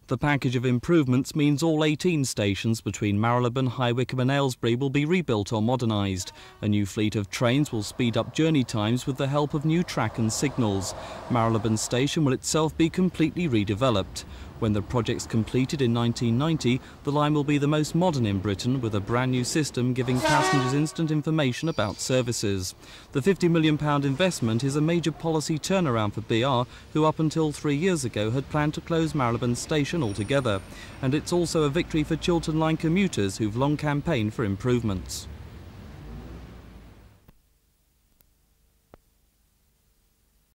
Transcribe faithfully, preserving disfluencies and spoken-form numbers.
The package of improvements means all eighteen stations between Marylebone, High Wycombe and Aylesbury will be rebuilt or modernised. A new fleet of trains will speed up journey times with the help of new track and signals. Marylebone Station will itself be completely redeveloped. When the project's completed in nineteen ninety, the line will be the most modern in Britain, with a brand new system giving passengers instant information about services. The fifty million pounds investment is a major policy turnaround for B R, who up until three years ago had planned to close Marylebone Station altogether. And it's also a victory for Chiltern Line commuters who've long campaigned for improvements.